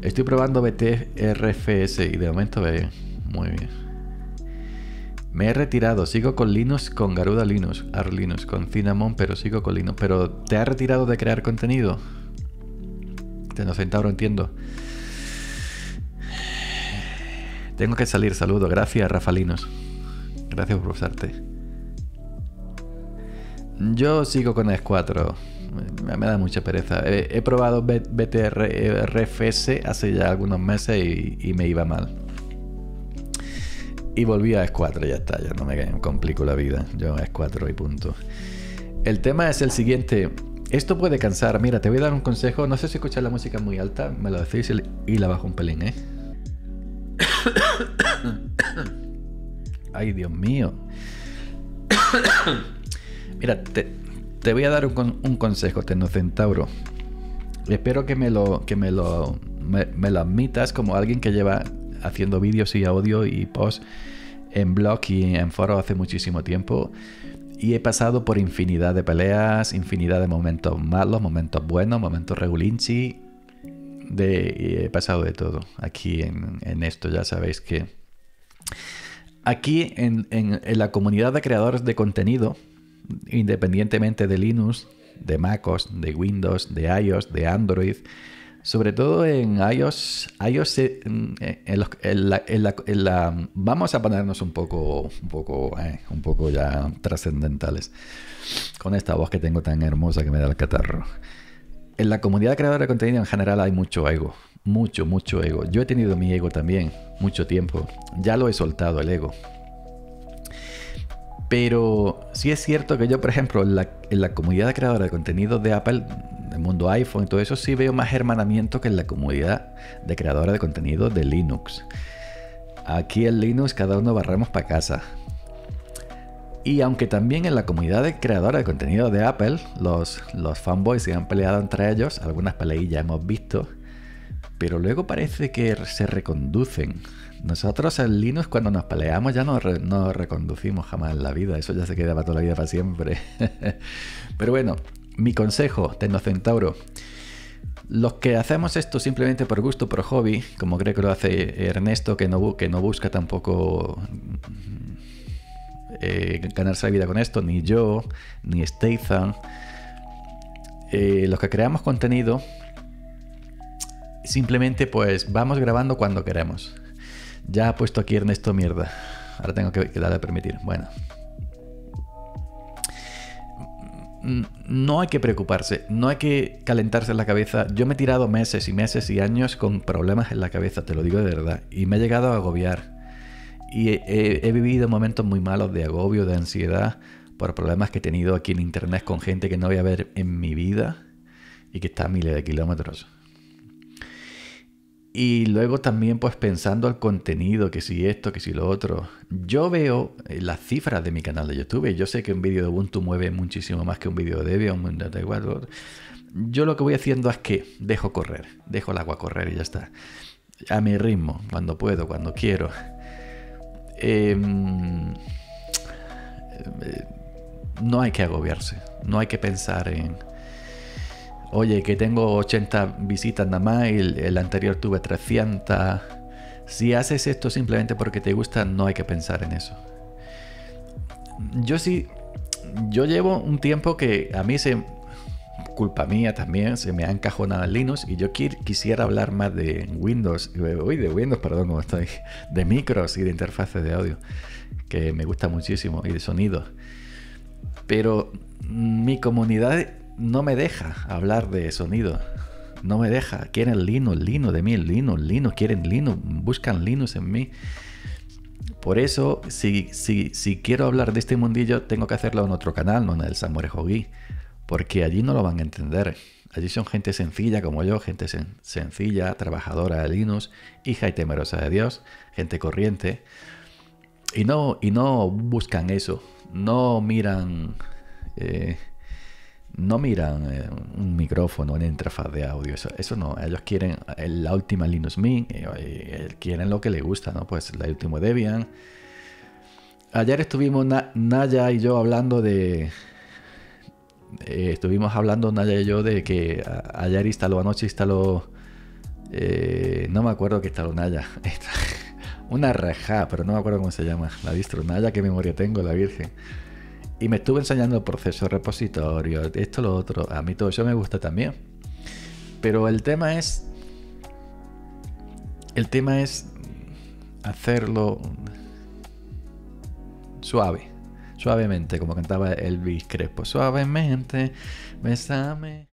Estoy probando BTRFS y de momento ve bien. Muy bien. Me he retirado. Sigo con Linux, con Garuda Linux, Arch Linux, con Cinnamon, pero sigo con Linux. ¿Pero te has retirado de crear contenido? Tenocentauro, entiendo. Tengo que salir. Saludo. Gracias, Rafa Linux. Gracias por usarte. Yo sigo con S4. Me da mucha pereza. He probado BTRFS hace ya algunos meses y me iba mal. Y volví a S4, ya está, ya no me complico la vida. Yo S4 y punto. El tema es el siguiente. Esto puede cansar. Mira, te voy a dar un consejo. No sé si escuchas la música muy alta, me lo decís y la bajo un pelín, ¿eh? Ay, Dios mío. Mira, te voy a dar un consejo, Tenocentauro. Espero que me lo admitas como alguien que lleva haciendo vídeos y audio y posts en blog y en foro hace muchísimo tiempo. Y he pasado por infinidad de peleas, infinidad de momentos malos, momentos buenos, momentos regulinchi. He pasado de todo aquí en esto. Ya sabéis que aquí en la comunidad de creadores de contenido, independientemente de Linux, de MacOS, de Windows, de iOS, de Android, sobre todo en iOS vamos a ponernos un poco ya trascendentales con esta voz que tengo tan hermosa que me da el catarro. En la comunidad de creadores de contenido en general hay mucho ego, mucho ego. Yo he tenido mi ego también mucho tiempo, ya lo he soltado el ego. Pero sí es cierto que yo, por ejemplo, en la comunidad de creadores de contenido de Apple, del mundo iPhone y todo eso, sí veo más hermanamiento que en la comunidad de creadores de contenido de Linux. Aquí en Linux cada uno barremos para casa. Y aunque también en la comunidad de creadores de contenido de Apple, los fanboys se han peleado entre ellos, algunas peleillas hemos visto, pero luego parece que se reconducen. Nosotros en Linux cuando nos peleamos ya no reconducimos jamás en la vida. Eso ya se queda para toda la vida, para siempre. Pero bueno, mi consejo, Tenocentauro. Los que hacemos esto simplemente por gusto, por hobby, como creo que lo hace Ernesto, que no busca tampoco ganarse la vida con esto, ni yo, ni Statham. Los que creamos contenido, simplemente pues vamos grabando cuando queremos. Ya ha puesto aquí Ernesto mierda. Ahora tengo que darle a permitir. Bueno. No hay que preocuparse. No hay que calentarse en la cabeza. Yo me he tirado meses y meses y años con problemas en la cabeza. Te lo digo de verdad. Y me he llegado a agobiar. Y he vivido momentos muy malos de agobio, de ansiedad, por problemas que he tenido aquí en internet con gente que no voy a ver en mi vida y que está a miles de kilómetros. Y luego también pues pensando el contenido, que si esto, que si lo otro. Yo veo las cifras de mi canal de YouTube. Yo sé que un vídeo de Ubuntu mueve muchísimo más que un vídeo de Debian, un de igual. Yo lo que voy haciendo es que dejo el agua correr y ya está. A mi ritmo, cuando puedo, cuando quiero. No hay que agobiarse, no hay que pensar en... Oye, que tengo 80 visitas nada más y el anterior tuve 300. Si haces esto simplemente porque te gusta, no hay que pensar en eso. Yo llevo un tiempo que a mí culpa mía también, se me ha encajonado el Linux y yo quisiera hablar más de Windows, perdón, como estoy, de micros y de interfaces de audio, que me gusta muchísimo, y de sonido. Pero mi comunidad no me deja hablar de sonido. No me deja. Quieren Linux de mí, Linux. Quieren Linux. Buscan Linux en mí. Por eso, si quiero hablar de este mundillo, tengo que hacerlo en otro canal, no en el Samorejogi. Porque allí no lo van a entender. Allí son gente sencilla como yo, gente sencilla, trabajadora de Linux, hija y temerosa de Dios, gente corriente. Y no buscan eso. No miran... un micrófono, una interfaz de audio, eso no. Ellos quieren la última Linux Mint, quieren lo que les gusta, ¿no? Pues el último Debian. Ayer estuvimos Naya y yo hablando de... Naya y yo de que anoche instaló no me acuerdo qué está Naya. Una rajá, pero no me acuerdo cómo se llama. La distro Naya, qué memoria tengo, la virgen. Y me estuve enseñando el proceso repositorio, esto, lo otro. A mí todo eso me gusta también. Pero el tema es hacerlo suavemente, como cantaba Elvis Crespo. Suavemente, bésame.